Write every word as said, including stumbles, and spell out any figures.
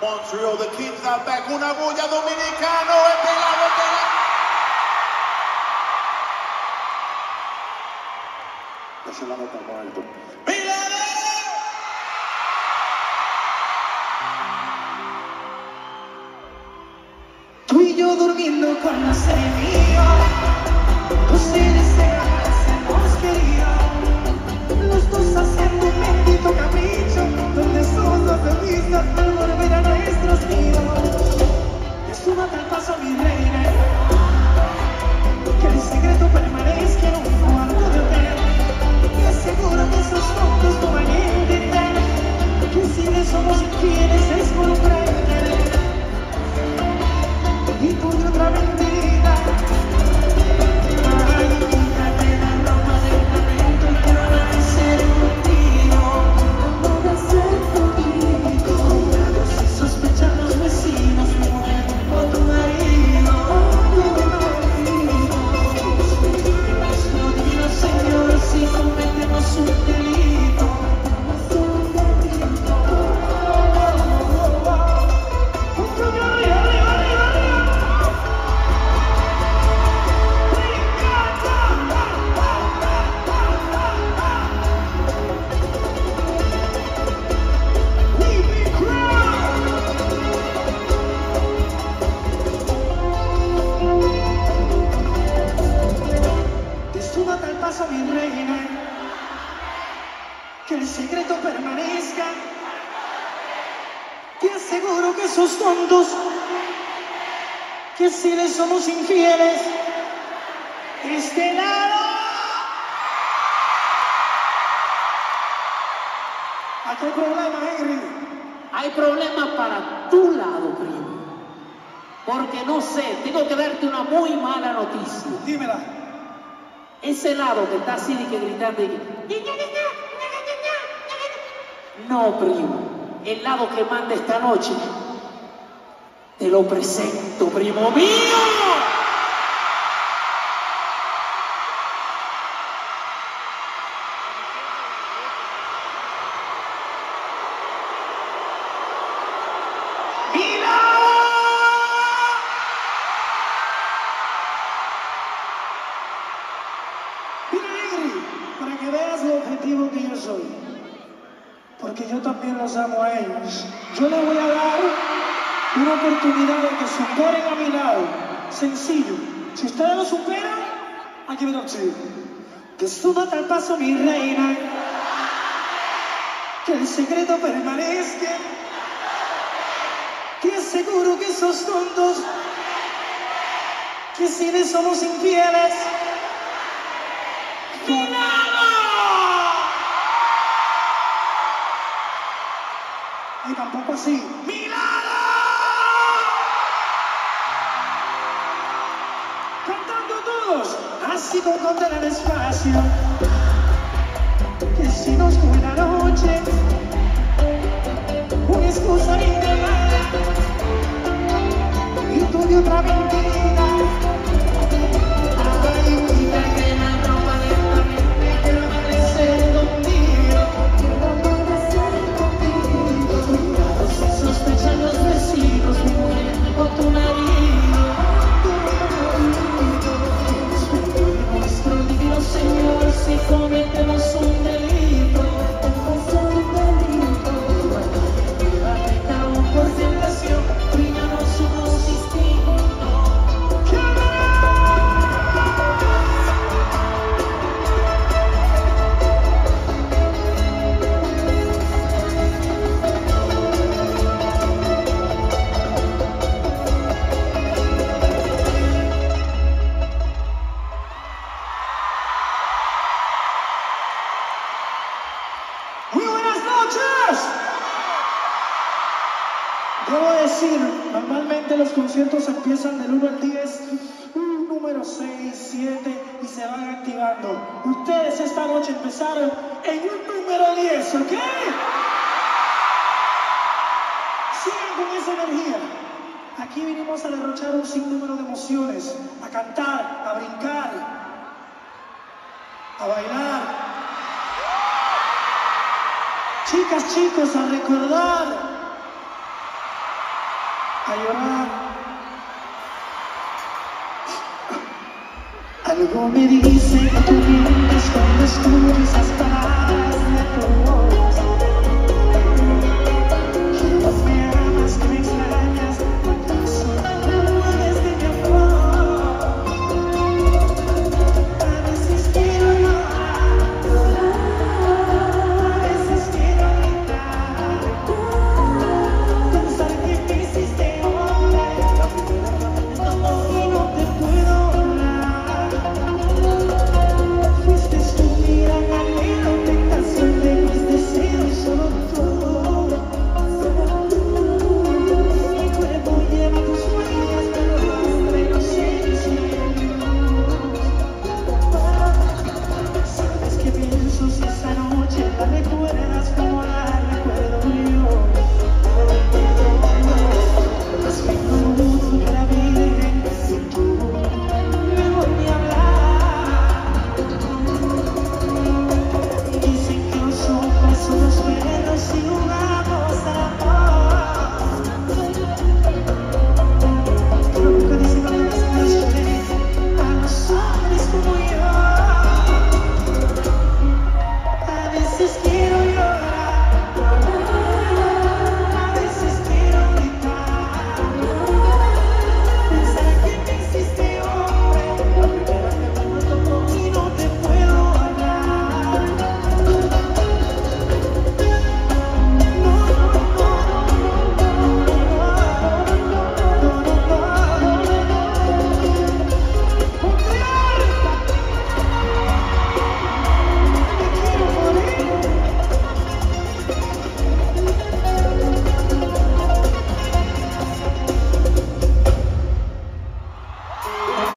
Montreal, the Kings are back. Una bulla dominicano, este lado, este lado. Esa la nota muerto. Tú y yo durmiendo con los enemigos, los seres hemos querido, los dos haciendo un bendito capricho, donde somos felices al volver a nuestros nidos. Súbate al paso, mi reina, que el secreto permanezca en un cuarto de hotel, y aseguro que esos tontos no van a entender que si le somos infieles es por un prender. Y tú de otra mentira. Ay, quítate la ropa del lamento y quiero amanecer contigo. Amanecer contigo. Si sospechan los vecinos, mi mujer o tu marido. Tu marido. Nuestro divino Señor, si cometemos un delito. Un delito. Súbate al paso, mi reina, que el secreto permanezca. Te aseguro que esos tontos, que si les somos infieles, este lado. ¿Aquí hay problema, Henry? Hay problema para tu lado, primo. Porque no sé, tengo que darte una muy mala noticia. Dímela. Ese lado que está así de que gritando y que... No, primo. El lado que manda esta noche, te lo presento, primo mío. Para que veas lo objetivo que yo soy, porque yo también los amo a ellos. Yo les voy a dar una oportunidad de que superen a mi lado. Sencillo. Si ustedes lo superan, aquí viene el chico. Que súbate al paso, mi reina, que el secreto permanezca. Te aseguro que esos tontos, que si les somos infieles, y tampoco así. ¡Milagro! Cantando todos, así con contar el espacio. Que si nos coge la noche, una excusa bien llamada, y tú de otra mentira. Ay, quítate la ropa de esta mente, quiero amanecer contigo. Quiero amanecer contigo. Si sospechan los vecinos, mi mujer o tu marido. Nuestro divino Señor, si cometemos un delito, un delito, afectado por tentación, bríllanos somos distintos. Muy buenas noches. Debo decir, normalmente los conciertos empiezan del uno al diez, un número seis, siete y se van activando. Ustedes esta noche empezaron en un número diez, ¿ok? Sigan con esa energía. Aquí vinimos a derrochar un sinnúmero de emociones, a cantar, a brincar, a bailar. Chicas, chicos, a recordar. a llorar. Algo me dice que tú mientes cuando escuchas esas palabras.